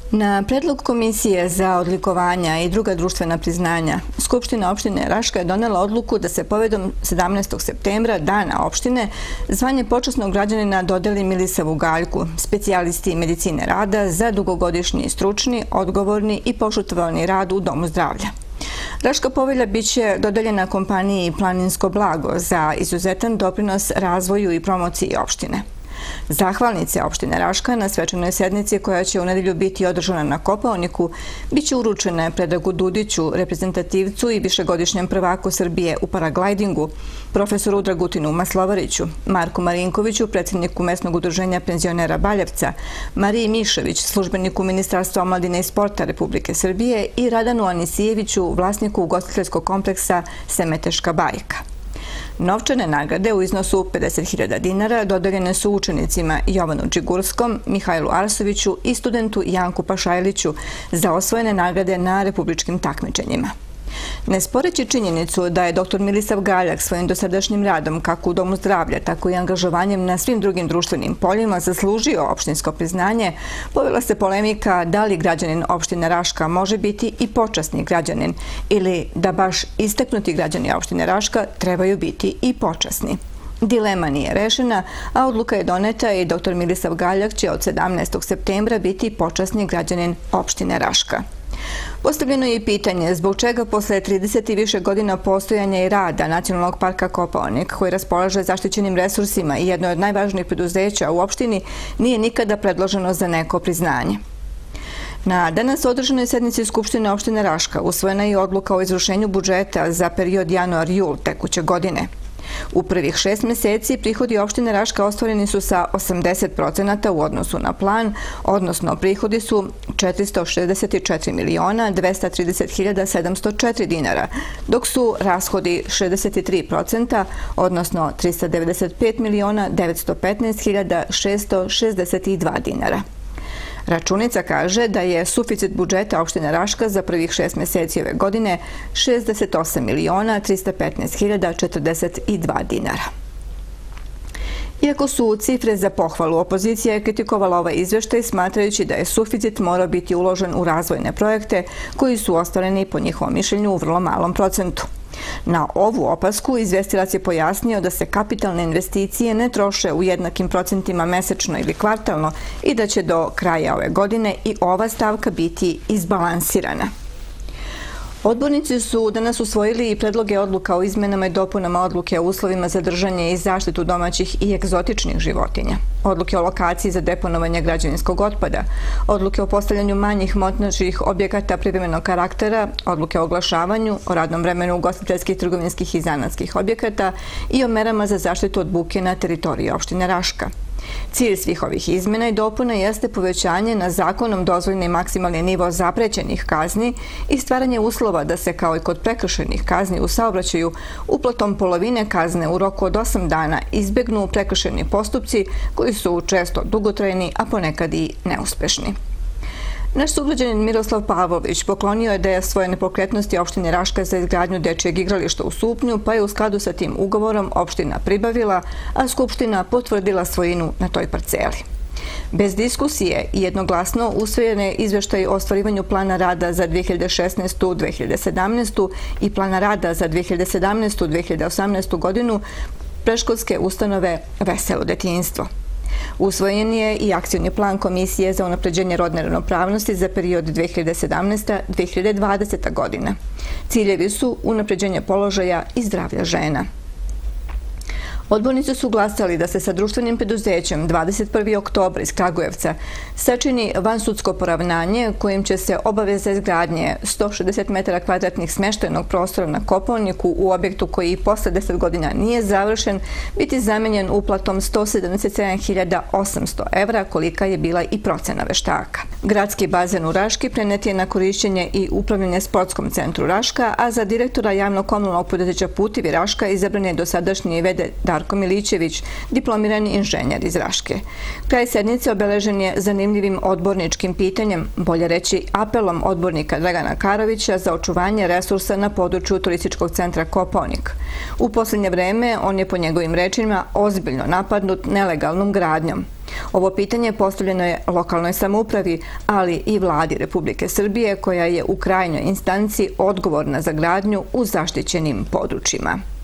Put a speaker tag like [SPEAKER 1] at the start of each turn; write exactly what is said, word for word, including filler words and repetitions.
[SPEAKER 1] Na predlog Komisije za odlikovanja i druga društvena priznanja, Skupština opštine Raška je donela odluku da se povodom sedamnaestog septembra, dana opštine, zvanje počasnog građanina dodeli Milisavu Galjku, specijalisti medicine rada za dugogodišnji stručni, odgovorni i požrtvovani rad u Domu zdravlja. Raška povelja biće dodeljena kompaniji Planinsko blago za izuzetan doprinos razvoju i promociji opštine. Zahvalnice opštine Raška na svečanoj sednici koja će u nedelju biti održana na Kopaoniku biće uručene Predragu Dudiću, reprezentativcu i višegodišnjem prvaku Srbije u paraglajdingu, profesoru Dragutinu Maslovariću, Marku Marinkoviću, predsjedniku mesnog udruženja penzionera Baljevca, Mariji Mišević, službeniku Ministarstva omladine i sporta Republike Srbije i Radanu Anisijeviću, vlasniku ugostiteljskog kompleksa Semeteška bajka. Novčane nagrade u iznosu pedeset hiljada dinara dodeljene su učenicima Jovanu Čigurskom, Mihajlu Arsoviću i studentu Janku Pašajliću za osvojene nagrade na republičkim takmičenjima. Ne sporeći činjenicu da je doktor Milisav Galjak svojim dosadašnjim radom kako u Domu zdravlja, tako i angažovanjem na svim drugim društvenim poljima zaslužio opštinsko priznanje, povela se polemika da li građanin opštine Raška može biti i počasni građanin ili da baš istaknuti građani opštine Raška trebaju biti i počasni. Dilema nije rešena, a odluka je doneta i doktor Milisav Galjak će od sedamnaestog septembra biti počasni građanin opštine Raška. Postavljeno je i pitanje zbog čega posle trideset i više godina postojanja i rada Nacionalnog parka Kopaonik, koji raspolaže zaštićenim resursima i jedno od najvažnijih preduzeća u opštini, nije nikada predloženo za neko priznanje. Na danas održanoj sednici Skupštine opštine Raška usvojena je odluka o izvršenju budžeta za period januar-jul tekuće godine. U prvih šest meseci prihodi opštine Raška ostvareni su sa osamdeset procenata u odnosu na plan, odnosno prihodi su četiristo šezdeset četiri miliona dvesta trideset hiljada sedamsto četiri dinara, dok su rashodi šezdeset tri procenta, odnosno trista devedeset pet miliona devetsto petnaest hiljada šesto šezdeset dva dinara. Računica kaže da je suficit budžeta opštine Raška za prvih šest meseci ove godine šezdeset osam miliona trista petnaest hiljada četrdeset dva dinara. Iako su cifre za pohvalu, opozicija je kritikovala ovaj izveštaj smatrajući da je suficit morao biti uložen u razvojne projekte koji su ostvareni po njihovom mišljenju u vrlo malom procentu. Na ovu opasku izvestilac je pojasnio da se kapitalne investicije ne troše u jednakim procentima mesečno ili kvartalno i da će do kraja ove godine i ova stavka biti izbalansirana. Odbornici su danas usvojili i predloge odluka o izmenama i dopunama odluke o uslovima za držanje i zaštitu domaćih i egzotičnih životinja, odluke o lokaciji za deponovanje građevinskog otpada, odluke o postavljanju manjih montažnih objekata privremenog karaktera, odluke o oglašavanju, o radnom vremenu ugostiteljskih, trgovinskih i zanatskih objekata i o merama za zaštitu od buke na teritoriji opštine Raška. Cilj svih ovih izmena i dopuna jeste povećanje na zakonom dozvoljeni maksimalni nivo zaprećenih kazni i stvaranje uslova da se, kao i kod prekršajnih kazni u saobraćaju, uplatom polovine kazne u roku od osam dana izbegnu prekršajni postupci koji su često dugotrajni, a ponekad i neuspešni. Naš sugrađanin Miroslav Pavlović poklonio je deo svoje nepokretnosti opštine Raška za izgradnju dečijeg igrališta u Supnju, pa je u skladu sa tim ugovorom opština pribavila, a Skupština potvrdila svojinu na toj parceli. Bez diskusije i jednoglasno usvojen je izveštaj o ostvarivanju plana rada za dve hiljade šesnaestu do dve hiljade sedamnaestu. i plana rada za dve hiljade sedamnaestu do dve hiljade osamnaestu. godinu predškolske ustanove Veselo detinjstvo. Usvojen je i akcioni plan Komisije za unapređenje rodne ravnopravnosti za period dve hiljade sedamnaesta do dve hiljade dvadeseta. godina. Ciljevi su unapređenje položaja i zdravlja žena. Odbornici su glasali da se sa društvenim preduzećem dvadeset prvog oktobra iz Kragujevca sačini vansudsko poravnanje kojim će se obaveza izgradnje sto šezdeset metara kvadratnih smeštajnog prostora na Kopaoniku u objektu koji posle deset godina nije završen biti zamenjen uplatom sto sedamdeset sedam hiljada osamsto evra, kolika je bila i procena veštaka. Gradski bazen u Raški prenet je na korišćenje i upravljanje sportskom centru Raška, a za direktora javnog komunalnog preduzeća Putevi Raška izabran je dosadašnji v d Darko Milićević, diplomirani inženjer iz Raške. Kraj sednice obeležen je zanimljivim odborničkim pitanjem, bolje reći apelom odbornika Dragana Karovića za očuvanje resursa na području turističkog centra Kopaonik. U poslednje vreme on je po njegovim rečima ozbiljno napadnut nelegalnom gradnjom. Ovo pitanje postavljeno je lokalnoj samoupravi, ali i vladi Republike Srbije, koja je u krajnjoj instanci odgovorna za gradnju u zaštićenim područjima.